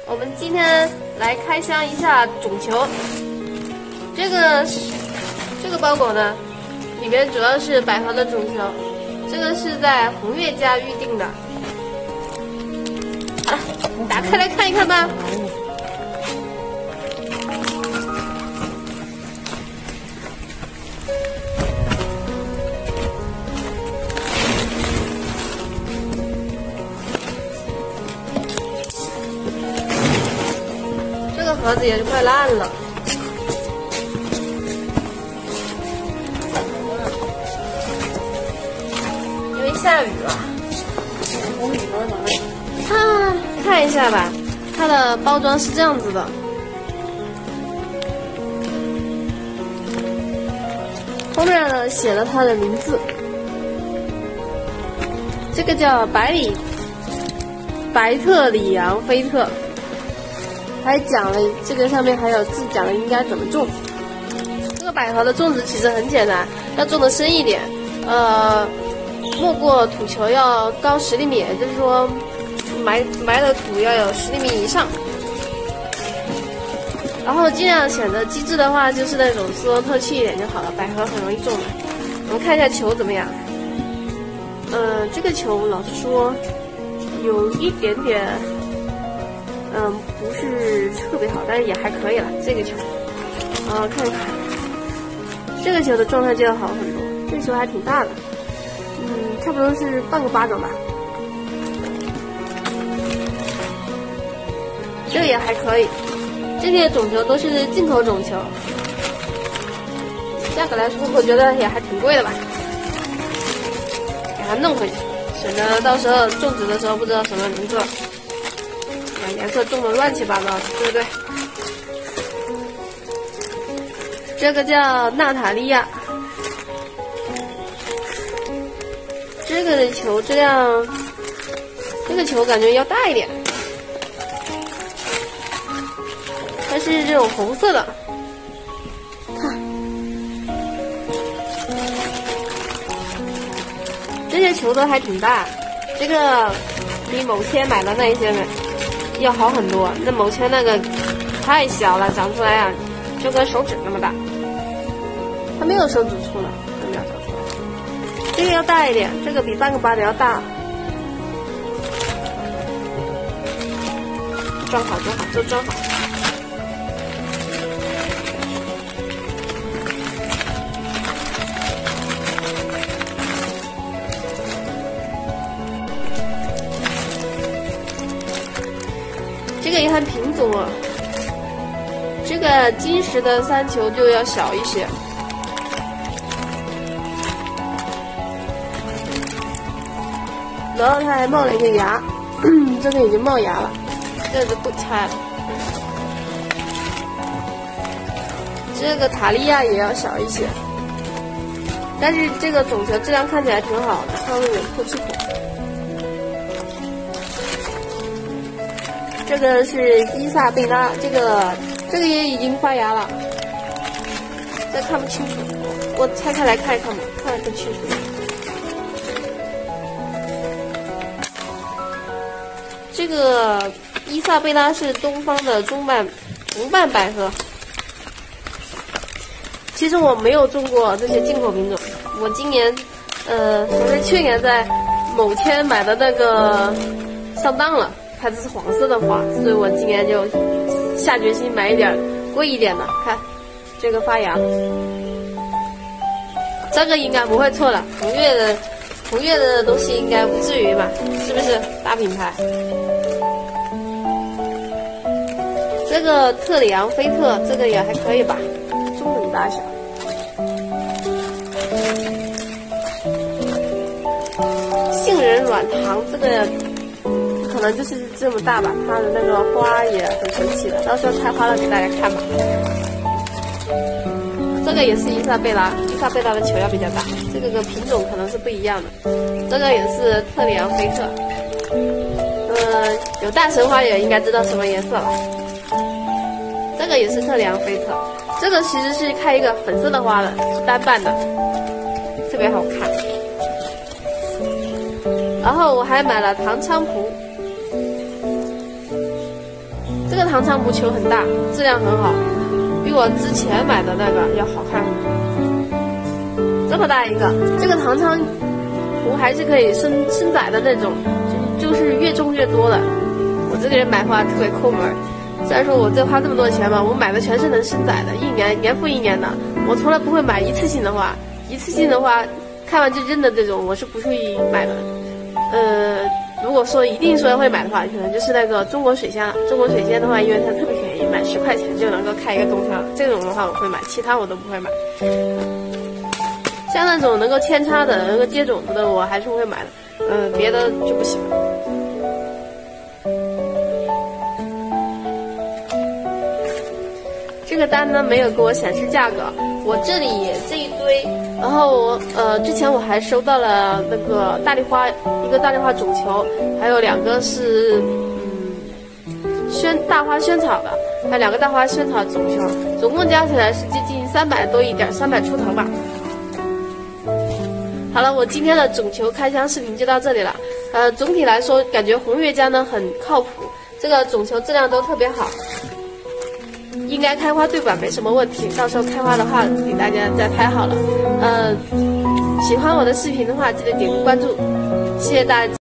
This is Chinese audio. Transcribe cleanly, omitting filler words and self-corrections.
我们今天来开箱一下种球。这个包裹呢，里面主要是百合的种球，这个是在红月家预定的。好了，打开来看一看吧。这个盒子也是快烂了。因为下雨了。看一下吧，它的包装是这样子的。后面呢写了它的名字，这个叫白特里昂菲特，还讲了这个上面还有字讲了应该怎么种。这个百合的种植其实很简单，要种的深一点，没过土球要高10厘米，也就是说埋的土要有10厘米以上。然后尽量选择机制的话，就是那种滋润透气一点就好了，百合很容易种的。我们看一下球怎么样？这个球老实说有一点点，不是特别好，但是也还可以了。这个球，看看，这个球的状态就要好很多。这个球还挺大的，差不多是半个巴掌吧。这个也还可以。这些种球都是进口种球，价格来说我觉得也还挺贵的吧。给它弄回去，省得到时候种植的时候不知道什么名字，颜色种的乱七八糟的，对不对？这个叫娜塔莉亚，这个的球质量，这个球感觉要大一点。它是这种红色的，看，这些球都还挺大，这个比某谦买的那一些呢要好很多。那某谦那个太小了，长出来啊就跟手指那么大，它没有手指粗呢，这没有长出来。这个要大一点，这个比半个巴掌要大。装好，都装好。这个也很品种啊，这个金石的3球就要小一些。然后它还冒了一个芽，这个已经冒芽了，这个就不拆了。这个塔利亚也要小一些，但是这个种球质量看起来挺好的，上面有透气孔。这个是伊萨贝拉，这个也已经发芽了，这看不清楚，我拆开来看一看吧，看得更清楚。这个伊萨贝拉是东方的红瓣百合。其实我没有种过这些进口品种，我今年，我是去年在某谦买的那个上当了。它这是黄色的花，所以我今年就下决心买一点贵一点的。看这个发芽，这个应该不会错了。红月的东西应该不至于吧？是不是大品牌？这个特里昂菲特，这个也还可以吧，中等大小。杏仁软糖，这个可能就是这么大吧，它的那个花也很神奇的，到时候开花了给大家看吧。这个也是伊萨贝拉的球要比较大，这个品种可能是不一样的。这个也是特里昂菲特，有大神花也应该知道什么颜色了。这个也是特里昂菲特，这个其实是开一个粉色的花的，是单瓣的，特别好看。然后我还买了唐菖蒲， 这个糖仓母球很大，质量很好，比我之前买的那个要好看很多。这么大一个，这个糖仓壶还是可以生崽的那种，就是越种越多的。我这个人买花特别抠门，虽然说我这花这么多钱嘛，我买的全是能生崽的，一年复一年的。我从来不会买一次性的花，看完就扔的这种，我是不会买的。如果说一定说会买的话，可能就是那个中国水仙了。中国水仙的话，因为它特别便宜，买10块钱就能够开一个冬箱，这种的话我会买，其他我都不会买。像那种能够扦插的、能够接种子的，我还是会买的。别的就不行了。这个单呢没有给我显示价格，我这里这一堆，然后之前我还收到了那个大丽花，一个大丽花种球，还有2个是大花萱草的，还有2个大花萱草种球，总共加起来是接近300多一点，300出头吧。好了，我今天的种球开箱视频就到这里了。总体来说，感觉红月家呢很靠谱，这个种球质量都特别好。应该开花对吧？没什么问题。到时候开花的话，给大家再拍好了。喜欢我的视频的话，记得点个关注，谢谢大家。